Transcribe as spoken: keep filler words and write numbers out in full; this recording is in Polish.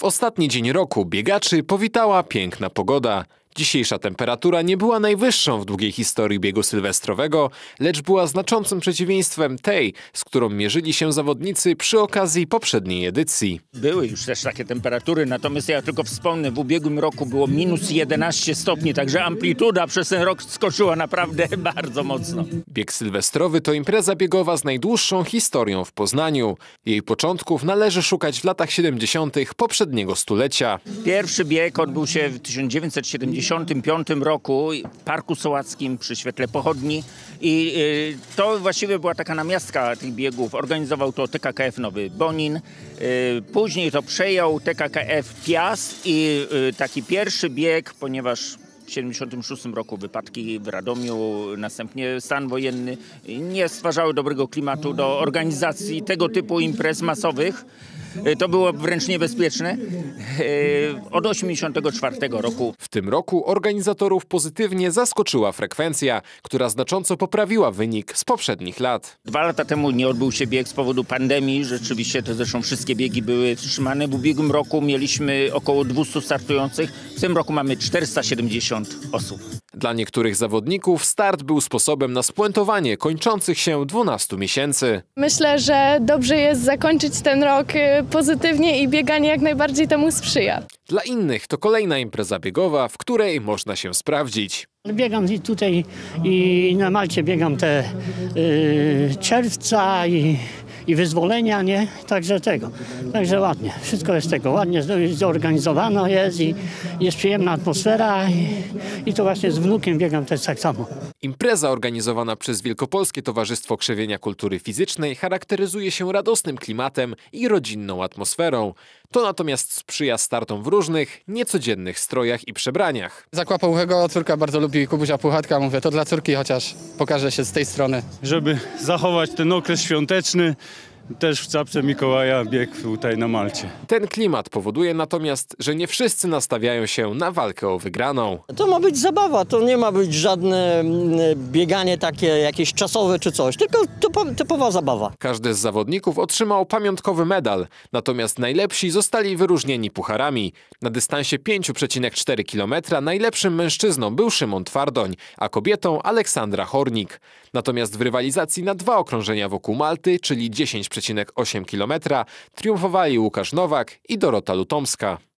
W ostatni dzień roku biegaczy powitała piękna pogoda. Dzisiejsza temperatura nie była najwyższą w długiej historii biegu sylwestrowego, lecz była znaczącym przeciwieństwem tej, z którą mierzyli się zawodnicy przy okazji poprzedniej edycji. Były już też takie temperatury, natomiast ja tylko wspomnę, w ubiegłym roku było minus jedenaście stopni, także amplituda przez ten rok skoczyła naprawdę bardzo mocno. Bieg sylwestrowy to impreza biegowa z najdłuższą historią w Poznaniu. Jej początków należy szukać w latach siedemdziesiątych poprzedniego stulecia. Pierwszy bieg odbył się w tysiąc dziewięćset siedemdziesiątym piątym roku w Parku Sołackim przy świetle pochodni i y, to właściwie była taka namiastka tych biegów. Organizował to T K K F Nowy Bonin, y, później to przejął T K K F Piast i y, taki pierwszy bieg, ponieważ w siedemdziesiątym szóstym roku wypadki w Radomiu, następnie stan wojenny nie stwarzały dobrego klimatu do organizacji tego typu imprez masowych. To było wręcz niebezpieczne od osiemdziesiątego czwartego roku. W tym roku organizatorów pozytywnie zaskoczyła frekwencja, która znacząco poprawiła wynik z poprzednich lat. Dwa lata temu nie odbył się bieg z powodu pandemii. Rzeczywiście to zresztą wszystkie biegi były wstrzymane. W ubiegłym roku mieliśmy około dwieście startujących. W tym roku mamy czterysta siedemdziesiąt osób. Dla niektórych zawodników start był sposobem na spuentowanie kończących się dwunastu miesięcy. Myślę, że dobrze jest zakończyć ten rok pozytywnie i bieganie jak najbardziej temu sprzyja. Dla innych to kolejna impreza biegowa, w której można się sprawdzić. Biegam i tutaj i na Malcie biegam te yy, czerwca i, i wyzwolenia, nie? Także tego. Także ładnie. Wszystko jest tego. Ładnie zorganizowano jest i jest przyjemna atmosfera i, i to właśnie z wnukiem biegam też tak samo. Impreza organizowana przez Wielkopolskie Towarzystwo Krzewienia Kultury Fizycznej charakteryzuje się radosnym klimatem i rodzinną atmosferą. To natomiast sprzyja startom w różnych, niecodziennych strojach i przebraniach. Zakła Połuchego córka bardzo lubi, Kubusia Puchatka, mówię, to dla córki chociaż pokaże się z tej strony. Żeby zachować ten okres świąteczny, też w czapce Mikołaja bieg tutaj na Malcie. Ten klimat powoduje natomiast, że nie wszyscy nastawiają się na walkę o wygraną. To ma być zabawa, to nie ma być żadne bieganie takie jakieś czasowe czy coś, tylko typowa zabawa. Każdy z zawodników otrzymał pamiątkowy medal, natomiast najlepsi zostali wyróżnieni pucharami. Na dystansie pięć przecinek cztery kilometra najlepszym mężczyzną był Szymon Twardoń, a kobietą Aleksandra Hornik. Natomiast w rywalizacji na dwa okrążenia wokół Malty, czyli dziesięć przecinek osiem kilometra, triumfowali Łukasz Nowak i Dorota Lutomska.